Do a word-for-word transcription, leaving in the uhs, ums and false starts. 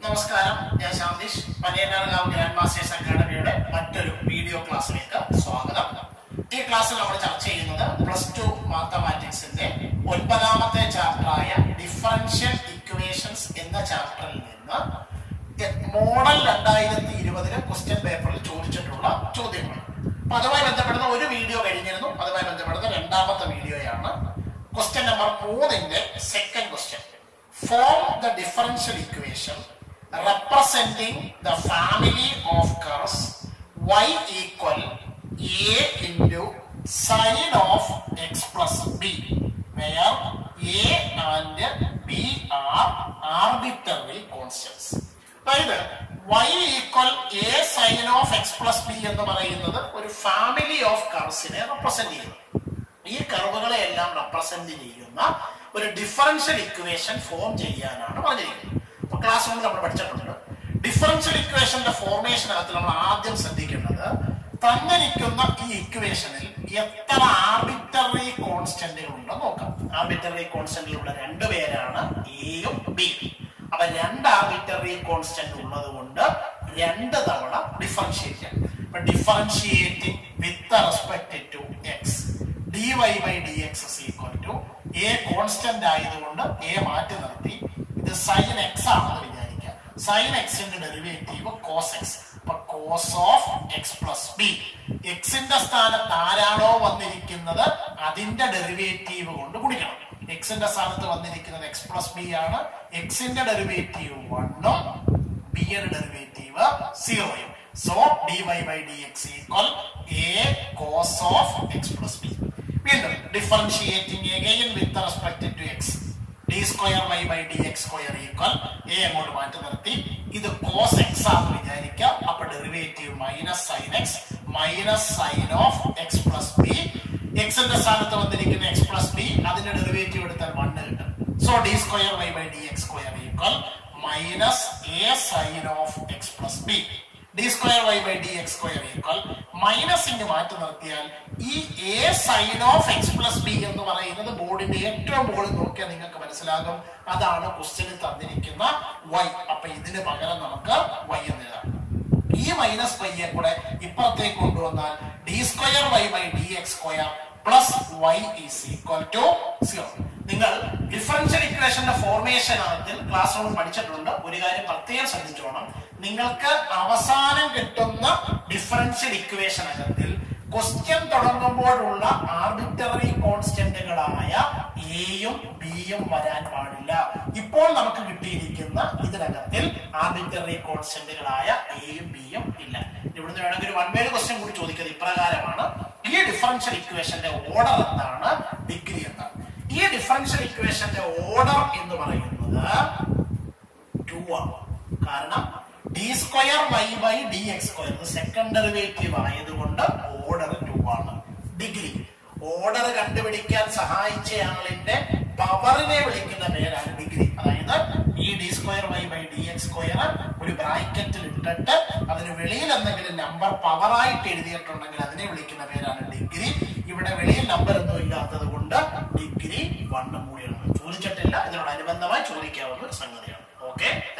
നമസ്കാരം, ഞാൻ ശാന്തീഷ്. Panayanarkavu grand masters അക്കാഡമിയുടെ മറ്റൊരു വീഡിയോ ക്ലാസ്സിലേക്ക് സ്വാഗതം. ഈ ക്ലാസ്സിൽ നമ്മൾ ചർച്ച ചെയ്യുന്നത് പ്ലസ് ടു മാത്തമാറ്റിക്സിന്റെ ഒൻപതാമത്തെ ചാപ്റ്ററായ ഡിഫറൻഷ്യൽ ഇക്വേഷൻസ് എന്ന ചാപ്റ്ററിൽ നിന്ന് മോഡൽ രണ്ടായിരത്തി ഇരുപതിലെ ക്വസ്റ്റ്യൻ പേപ്പറിൽ ചോദിച്ചിട്ടുള്ള ചോദ്യങ്ങൾ. അപ്പൊ അതുമായി ബന്ധപ്പെടുന്ന ഒരു വീഡിയോ കഴിഞ്ഞിരുന്നു. അതുമായി ബന്ധപ്പെടുന്ന രണ്ടാമത്തെ വീഡിയോയാണ്. ക്വസ്റ്റ്യൻ നമ്പർ മൂന്നിന്റെ second question. Form the differential equation representing the family of curves y equal a into sine of x plus b, where a and b are arbitrary constants. അതായത് y equal a sine of x plus b എന്ന് പറയുന്നത് ഒരു family of കർവ്സിനെ represent ചെയ്യുന്നു. ഈ കർവുകളെ എല്ലാം represent ചെയ്യുന്ന ഒരു differential equation form ചെയ്യാനാണ് പറഞ്ഞിരിക്കുന്നത്. അപ്പൊ ക്ലാസ് കൊണ്ട് നമ്മൾ പഠിച്ചിട്ടുണ്ട്. ഡിഫറൻഷ്യൽ ഇക്വേഷന്റെ ഫോർമേഷനകത്ത് നമ്മൾ ആദ്യം ശ്രദ്ധിക്കേണ്ടത് തന്നിരിക്കുന്ന ഈ ഇക്വേഷനിൽ എത്ര ആർബിറ്ററി കോൺസ്റ്റന്റുകൾ ഉണ്ടെന്ന് നോക്കാം. ആർബിറ്ററി കോൺസ്റ്റന്റിലുള്ള രണ്ടുപേരാണ് എയും ബിയും. അപ്പൊ രണ്ട് ആർബിറ്ററി കോൺസ്റ്റന്റ് ഉള്ളത് കൊണ്ട് രണ്ട് തവണ ഡിഫറൻഷിയേറ്റ് ചെയ്യാം. അപ്പൊ differentiating with respect to x dy by dx is equal to a constant ആയതുകൊണ്ട് a മാറ്റി നിർത്തി. ഇത് sin x ആണെന്ന് വിചാരിക്കുക. sin x ന്റെ ഡെറിവേറ്റീവ് cos x. അപ്പൊ cos of x plus b. x ന്റെ സ്ഥാനത്ത് ആരാണോ വന്നിരിക്കുന്നത് അതിന്റെ ഡെറിവേറ്റീവ് കൊണ്ട് ഗുണിക്കണം. x ന്റെ സ്ഥാനത്ത് വന്നിരിക്കുന്നത് x plus b ആണ്. x ന്റെ ഡെറിവേറ്റീവ് ഒന്നും b ന്റെ ഡെറിവേറ്റീവ് സീറോയും. So dy by dx equal a cos of x plus b. വീണ്ടും differentiating again with respect to x d square y by dx square equal a അങ്ങോട്ട് മാറ്റി നിർത്തി. ഇത് cos x ആണെന്ന് വിചാരിക്കാം. അപ്പൊ derivative minus sin x minus sin of x plus b. x ന്റെ സ്ഥാനത്ത് വന്നിരിക്കുന്ന x plus b അതിന്റെ ഡെറിവേറ്റീവ് എടുത്താൽ one കിട്ടും. So d square y by dx square equal minus a sin of x plus b. d square y by dx square equal മൈനസിന്റെ മാറ്റി നിർത്തിയാൽ ഈ a sin of x plus b എന്ന് പറയുന്നത് ബോർഡിന്റെ ഏറ്റവും മുകളിൽ നോക്കിയാൽ നിങ്ങൾക്ക് മനസ്സിലാകും. അതാണ് ക്വസ്റ്റ്യനിൽ തന്നിരിക്കുന്ന y. അപ്പൊ ഇതിന് പകരം നമുക്ക് y എന്ന് എഴുതാം. ഈ മൈനസ് y കൂടെ ഇപ്പുറത്തേക്ക് കൊണ്ടുവന്നാൽ d square y by dx square plus y is equal to zero. നിങ്ങൾ ഡിഫറൻഷ്യൽ ഇക്വേഷന്റെ ഫോർമേഷൻ ആണെങ്കിൽ ക്ലാസ് റൂമിൽ പഠിച്ചിട്ടുണ്ട്. ഒരു കാര്യം പ്രത്യേകം ശ്രദ്ധിച്ചോണം. നിങ്ങൾക്ക് അവസാനം കിട്ടുന്ന ഡിഫറൻഷ്യൽ ഇക്വേഷൻ അകത്തിൽ ക്വസ്റ്റ്യൻ തുടങ്ങുമ്പോഴുള്ള ആർബിറ്ററി കോൺസ്റ്റന്റുകളായ എയും ബിയും വരാൻ പാടില്ല. ഇപ്പോൾ നമുക്ക് കിട്ടിയിരിക്കുന്ന ഇതിനകത്തിൽ ആർബിറ്ററി കോൺസ്റ്റന്റുകളായ എയും ബിയും ഇല്ല. ഇവിടുന്ന് വേണമെങ്കിൽ വൺ വേഡ് ക്വസ്റ്റ്യൻ കൂടി ചോദിക്കുന്നത് ഇപ്രകാരമാണ്. ഈ ഡിഫറൻഷ്യൽ ഇക്വേഷന്റെ ഓർഡർ എന്താണ്? ഡിഗ്രി എന്താണ്? ഈ ഡിഫറൻഷ്യൽ ഇക്വേഷന്റെ ഓർഡർ എന്ന് പറയുന്നത് ടു ആണ്. കാരണം d square y by dx square second derivative ആയതുകൊണ്ട് ഓർഡർ ടു ആണ്. ഡിഗ്രി ഓർഡർ കണ്ടുപിടിക്കാൻ സഹായിച്ച ആളിന്റെ പവറിനെ വിളിക്കുന്ന പേരാണ് ഡിഗ്രി. അതായത് ഈ d square y by dx square ഒരു ബ്രാക്കറ്റിൽ ഇട്ടിട്ട് അതിന് വെളിയിൽ എന്തെങ്കിലും നമ്പർ പവറായിട്ട് എഴുതിയിട്ടുണ്ടെങ്കിൽ അതിനെ വിളിക്കുന്ന പേരാണ് ഡിഗ്രി. ഇവിടെ വെളിയിൽ നമ്പർ ഒന്നും ഇല്ലാത്തത് കൊണ്ട് ഡിഗ്രി വണ്ണും കൂടിയാണ്. ചോദിച്ചിട്ടില്ല, ഇതിനോടനുബന്ധമായി ചോദിക്കാവുന്ന ഒരു സംഗതിയാണ്. ഓക്കെ.